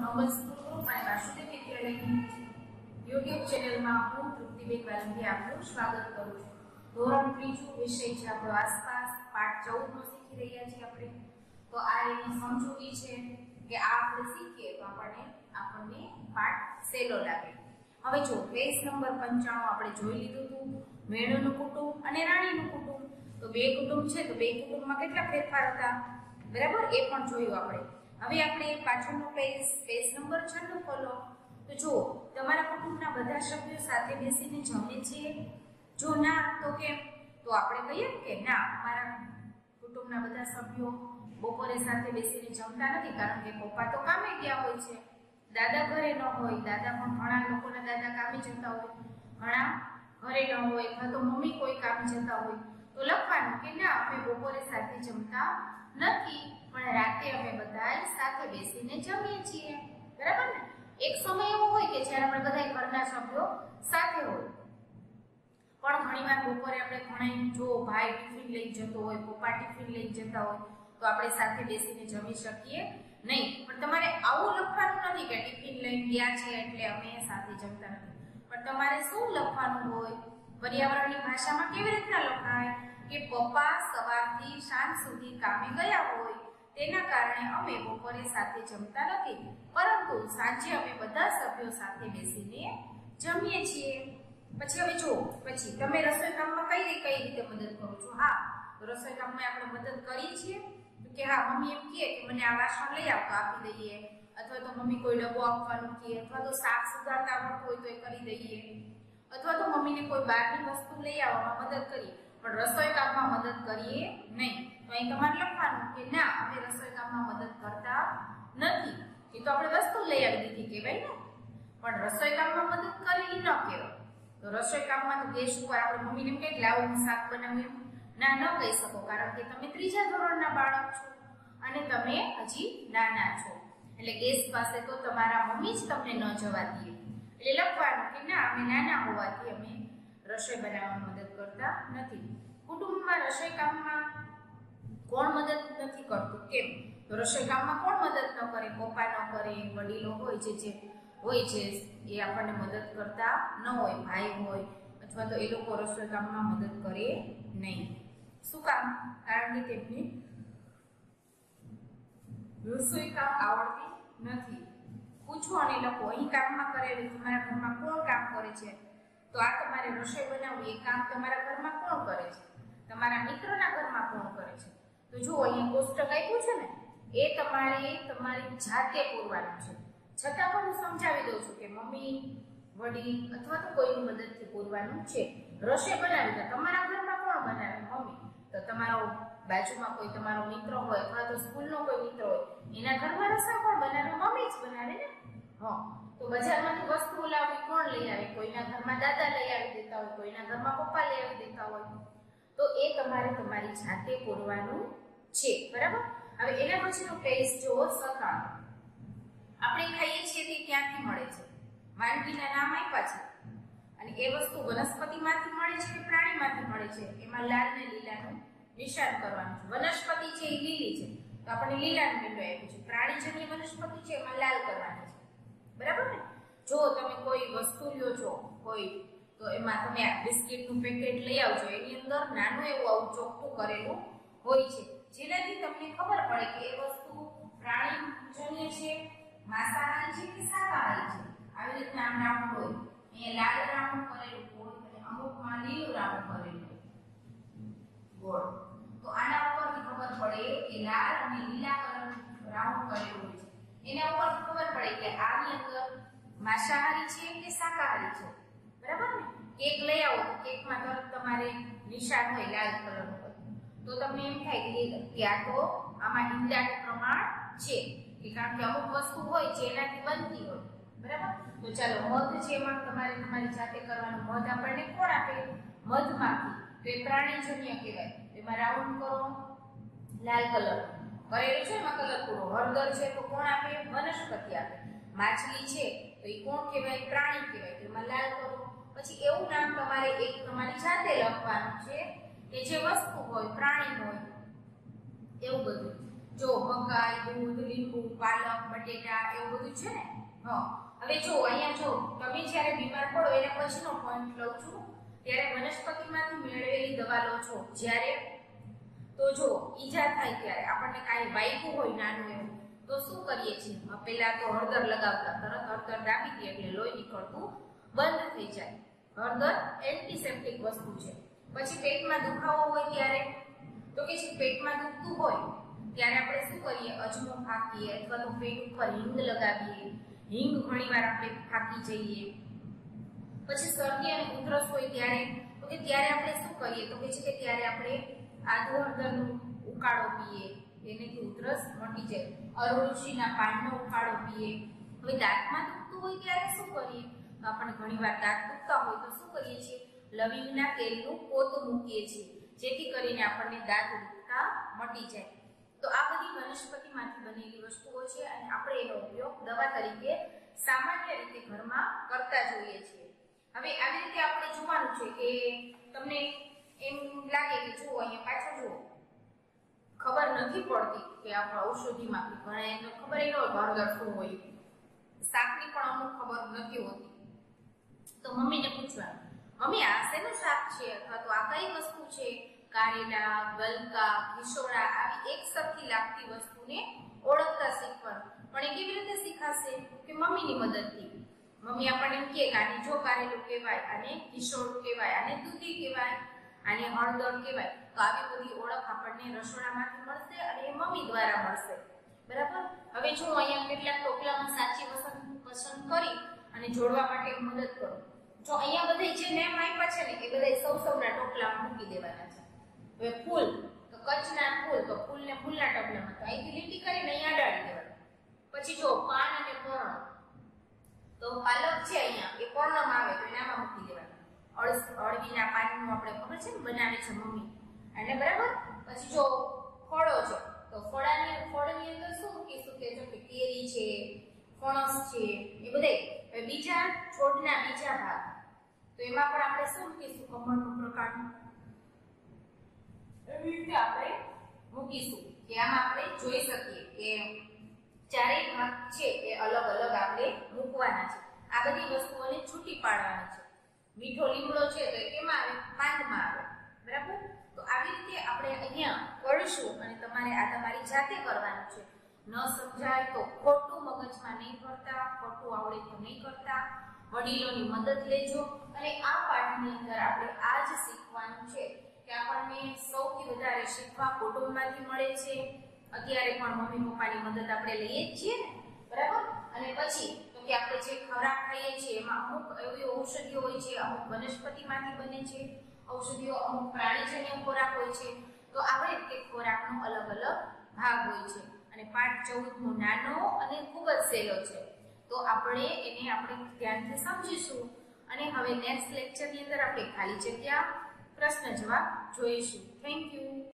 Nobel school group અને Vasudev વિદ્યાલયની YouTube ચેનલમાં હું તૃપ્તિબેન વાલંદી આપનું સ્વાગત કરું છું। ધોરણ 3 વિષય છે આપણો આસપાસ, પાઠ 14 નો શીખી રહ્યા છીએ આપણે। તો આ એની સમજૂતી છે કે આ આપણે શીખીએ તો આપણને પાઠ સહેલો લાગે। હવે જો પેજ નંબર 95 આપણે જોઈ લીધું હતું, મેળોનું કુટુંબ અને રાણીનું કુટુંબ। તો બે કુટુંબ છે તો બે કુટુંબમાં કેટલા ફેરફાર હતા, બરાબર, એ પણ જોયું આપણે। હવે આપણે પાછળનો પેજ નંબર 96 ખોલો તો જો તમારા કુટુંબના બધા સભ્યો સાથે બેસીને જમે છે? જો ના તો કેમ? તો આપણે કહીએ કે ના, અમારા કુટુંબના બધા સભ્યો બપોરે સાથે બેસીને જમતા નથી, કારણ કે પપ્પા તો કામે ગયા હોય છે, દાદા ઘરે ન હોય, દાદા પણ ઘણા લોકોના દાદા કામે જતા હોય, ઘણા ઘરે ન હોય, અથવા તો મમ્મી કોઈ કામે જતા હોય, તો લખવાનું કે ના, અમે બપોરે સાથે જમતા નથી, પણ રાતે અમે બધા સાથે બેસીને જમીએ છીએ, બરાબર ને? એક સમય એવો હોય કે જ્યારે આપણે બધા ઘરના સભ્યો સાથે હોય, પણ ઘણીવાર બપોરે આપણે ઘણા જો ભાઈ ટિફિન લઈ જતો હોય, પપ્પા ટિફિન લઈ જતા હોય, તો આપણે સાથે બેસીને જમી શકીએ નહીં। પણ તમારે આવું લખવાનું નથી કે ટિફિન લઈને ગયા છે એટલે અમે સાથે જમતા નથી, પણ તમારે શું લખવાનું હોય? પર્યાવરણની ભાષામાં કેવી રીતના લખાય કે પપ્પા સવારથી સાંજ સુધી કામે ગયા હોય, તેના કારણે અમે બપોરે સાથે જમતા નથી, પરંતુ સાંજે અમે બધા સભ્યો સાથે બેસીને જમીએ છીએ। પછી હવે જો પછી તમે રસોઈ કામમાં કઈ રીતે મદદ કરો છો? હા, તો રસોઈ કામમાં આપણે મદદ કરીએ છીએ કે હા, મમ્મી એમ કહે કે મને આ વાસણ લઈ આવ તો આપી દઈએ, અથવા તો મમ્મી કોઈ ડબ્બો આપવાનું કહે, અથવા તો શાક સુધારતા આવડતું હોય તો એ કરી દઈએ, અથવા તો મમ્મીને કોઈ બહારની વસ્તુ લઈ આવવામાં મદદ કરીએ, પણ રસોઈ કામમાં મદદ કરીએ નહીં। તો અહીં તમારે લખવાનું કે ના, અમે રસોઈ કામમાં મદદ કરતા નથી। એ તો આપણે વસ્તુ લઈ આવી દીધી કહેવાય ને, પણ રસોઈ કામમાં મદદ કરી ન કહેવાય। તો રસોઈ કામમાં તો ગેસ ઉપર આપણે મમ્મીને એમ કહે લાવો હું શાક બનાવું, ના, ન કહી શકો, કારણ કે તમે 3જા ધોરણના બાળક છો અને તમે હજી નાના છો, એટલે ગેસ પાસે તો તમારા મમ્મી જ તમને ન જવા દે। એટલે લખવાનું કે ના, અમે નાના હોવાથી અમે રસોઈ બનાવવામાં મદદ કરતા નથી। કુટુંબમાં રસોઈ કામમાં કોણ મદદ નથી કરતું? કેમ? તો રસોઈ કામમાં કોણ મદદ ન કરે? પપ્પા ન કરે, વડીલો હોય જે હોય છે એ આપણને મદદ કરતા ન હોય, ભાઈ હોય, અથવા તો એ લોકો રસોઈ કામમાં મદદ કરે નહીં। શું કામ? કારણ કે તેમને રસોઈ કામ આવડતી નથી। પૂછો અને લખો, અહીં કામમાં કરેલું તમારા ઘરમાં કોણ કામ કરે છે? તો આ તમારે રસોઈ બનાવવી એ કામ તમારા ઘરમાં કોણ કરે છે? તમારા મિત્રના ઘરમાં કોણ કરે છે? તો જુઓ અહીંયા કોષ્ટક આપ્યું છે ને, એ તમારે તમારી જાતે પૂરવાનું છે, છતાં પણ હું સમજાવી દઉં છું કે મમ્મી, વડીલ અથવા તો કોઈની મદદથી પૂરવાનું છે। રસોઈ બનાવી તો તમારા ઘરમાં કોણ બનાવે? મમ્મી। તો તમારો બાજુમાં કોઈ તમારો મિત્ર હોય અથવા તો સ્કૂલનો કોઈ મિત્ર હોય, એના ઘરમાં રસોઈ કોણ બનાવે? મમ્મી જ બનાવે ને। હા, તો બજારમાંથી વસ્તુઓ લાવવી કોણ લઈ આવે? કોઈના ઘરમાં દાદા લઈ આવી દેતા હોય, કોઈના ઘરમાં પપ્પા લઈ આવી દેતા હોય, તો એ તમારે તમારી જાતે પૂરવાનું છે, બરાબર? હવે એના પછીનો પેજ જુઓ 97। આપણે ખાઈએ છીએ તે ક્યાંથી મળે છે? વાનગીના નામ આપ્યા છે, અને એ વસ્તુ વનસ્પતિમાંથી મળે છે કે પ્રાણીમાંથી મળે છે? એમાં લાલ ને લીલાનું નિશાન કરવાનું છે। વનસ્પતિ છે એ લીલી છે, તો આપણને લીલાનું બિંદુ આપ્યું છે। પ્રાણીજન્ય વનસ્પતિ છે એમાં લાલ કરવાની છે, બરાબર ને? જો તમે કોઈ વસ્તુ લ્યો છો કોઈ, તો એમાં તમે આ બિસ્કિટનું પેકેટ લઈ આવજો, એની અંદર નાનું એવું આવું ચોખ્ખું કરેલું હોય છે, જેનાથી તમને ખબર પડે કે એ વસ્તુ પ્રાણીજન્ય છે, માંસાહારી છે કે શાકાહારી છે। આવી રીતના આમ રાઉન્ડ હોય, અહીંયા લાલ રાઉન્ડ કરેલું હોય અને અમુકમાં લીલું રાઉન્ડ કરેલું હોય, ગોળ। તો આના ઉપરથી ખબર પડે કે લાલ અને લીલા કલરનું રાઉન્ડ કરેલું હોય છે, એના ઉપરથી ખબર પડે કે આની અંદર માંસાહારી છે કે શાકાહારી છે, બરાબર ને? કેક લઈ આવો તો કેકમાં તરત તમારે નિશાન હોય લાલ કલરનું હોય, તો તમને એમ થાય કે આ તો આમાં ઈંડાનું પ્રમાણ છે, કે કારણ કે અમુક વસ્તુ હોય જે એનાથી બનતી હોય, બરાબર? તો ચાલો, મધ છે એમાં તમારે તમારી જાતે કરવાનું। મધ આપણને કોણ આપે? મધમાંથી, તો એ પ્રાણીજન્ય કહેવાય। એમાં રાઉન્ડ કરો, લાલ કલર કરેલું છે, એમાં કલર પૂરો। હળદર છે તો કોણ આપે? વનસ્પતિ આપે। માછલી છે તો એ કોણ કહેવાય? પ્રાણી કહેવાય, તો એમાં લાલ કરો। પછી એવું નામ તમારે એક તમારી જાતે લખવાનું છે કે જે વસ્તુ હોય, પ્રાણી હોય, એવું બધું। જો મકાઈ, દૂધ, લીંબુ, પાલક, બટેટા એવું બધું છે ને. હવે જો અહીંયા જો તમે જ્યારે બીમાર પડો એના પછીનો પોઈન્ટ લઉં છું, ત્યારે વનસ્પતિમાંથી મેળવેલી દવા લો છો જ્યારે, તો જો ઈજા થાય ત્યારે આપણને કાંઈ વાગ્યું હોય નાનું એવું, તો શું કરીએ છીએ? પહેલા તો હળદર લગાવતા, તરત હળદર દાબી દઈએ એટલે લોહી નીકળતું બંધ થઈ જાય. હળદર એન્ટિસેપ્ટિક વસ્તુ છે. પછી પેટમાં દુખાવો હોય ત્યારે, તો કે છે પેટમાં દુખતું હોય ત્યારે આપણે શું કરીએ? અજમો ફાંકીએ અથવા તો પેટ ઉપર હિંગ લગાવીએ. હિંગ ઘણીવાર આપણે ફાંકી જઈએ. પછી શરદી અને ઉધરસ હોય ત્યારે, તો કે ત્યારે આપણે શું કરીએ? તો કે છે કે ત્યારે આપણે આદુ હળદરનો ઉકાળો પીએ, એનાથી ઉધરસ મટી જાય. અરડુસીના પાનનો ઉકાળો પીએ. હવે દાંતમાં દુખતું હોય ત્યારે શું કરીએ? તો આપણે ઘણીવાર દાંત દુખતા હોય તો શું કરીએ છીએ? લવિંગના તેલનું પોતું મૂકીએ છીએ, જેથી કરીને આપણને દાંત દુખતા મટી જાય. તો આ બધી વનસ્પતિમાંથી બનેલી વસ્તુઓ છે અને આપણે એનો ઉપયોગ દવા તરીકે સામાન્ય રીતે ઘરમાં કરતા જોઈએ છીએ. હવે આવી રીતે આપણે જોવાનું છે કે તમને એમ લાગે કે જુઓ અહીંયા પાછળ જુઓ, ખબર નથી પડતી કે આપણે ઔષધિમાં ઘણા એને ખબર ન હોય હળદર શું હોય, શાકની પણ અમુક ખબર નથી હોતી. તો મમ્મીને પૂછવાનું, મમ્મી આ શેનું શાક છે અથવા તો આ કઈ વસ્તુ છે? કારેલા, ગલકા, ખીસોડા આવી એક સરખી લાગતી વસ્તુને ઓળખતા શીખવાનું. પણ એ કેવી રીતે શીખાશે? કે મમ્મીની મદદથી. મમ્મી આપણને એમ કહે કે આને જો કારેલું કહેવાય, આને ખીસોડું કહેવાય, આને દૂધી કહેવાય, આને હળદર કહેવાય. તો આવી બધી ઓળખ આપણને રસોડામાંથી મળશે અને એ મમ્મી દ્વારા મળશે. બરાબર? હવે જો અહીંયા કેટલાક ટોપલામાં સાચી પસંદ કરી અને જોડવા માટે મદદ કરો. જો અહીંયા બધા જે નેમ આપ્યા છે ને એ બધા સૌના ટોપલામાં મૂકી દેવાના છે. હવે ફૂલ તો કચ્છના ફૂલ, તો ફૂલને ફૂલના ટોપલામાં, તો અહીંથી લીટી કરીને અહીંયા અડાડી દેવાનું. પછી જો પાન અને પર્ણ, તો પાલક છે અહીંયા એ પર્ણમાં આવે તો એનામાં મૂકી દેવાનું. અળવીના પાનનું આપણે ખબર છે ને બનાવે છે મમ્મી, અને બરાબર. પછી જો ફળો છે તો ફળની અંદર શું મૂકીશું? કે જો કે કેરી છે, ફણસ છે, એ બધા બીજા છોડના બીજા ભાગ, તો એમાં પણ આપણે શું મૂકીશું? કમળનું પ્રકારનું એવી રીતે આપણે મૂકીશું કે આમાં આપણે જોઈ શકીએ કે ચારેય ભાગ છે એ અલગ અલગ આપણે મૂકવાના છે. આ બધી વસ્તુઓને છૂટી પાડવાની છે. મીઠો લીમડો છે તો એ કેમાં આવે? પાંદમાં આવે. બરાબર? તો આવી રીતે આપણે અહીંયા કરશું અને તમારે આ તમારી જાતે કરવાનું છે. ન સમજાય તો ખોટું મગજમાં નહીં ભરતા, ખોટું આવડે તો નહીં કરતા, વડીલોની મદદ લેજો. અને આ પાઠની અંદર આપણે આ જ શીખવાનું છે કે આપણને સૌથી વધારે શીખવા કુટુંબમાંથી મળે છે. અત્યારે પણ મમ્મી પપ્પાની મદદ આપણે લઈએ જ છીએ ને, બરાબર? અને પછી તો કે આપણે જે ખોરાક ખાઈએ છીએ એમાં અમુક એવી ઔષધિઓ હોય છે, અમુક વનસ્પતિમાંથી બને છે ઔષધિઓ, અમુક પ્રાણીજન્ય ખોરાક હોય છે. તો આવી રીતે ખોરાકનો અલગ અલગ ભાગ હોય છે. અને પાઠ 14 નાનો અને ખૂબ જ સહેલો છે. તો આપણે ધ્યાનથી સમજીશું અને હવે નેક્સ્ટ લેક્ચરની અંદર આપણે ખાલી જગ્યા પ્રશ્ન જવાબ જોઈશું. Thank you.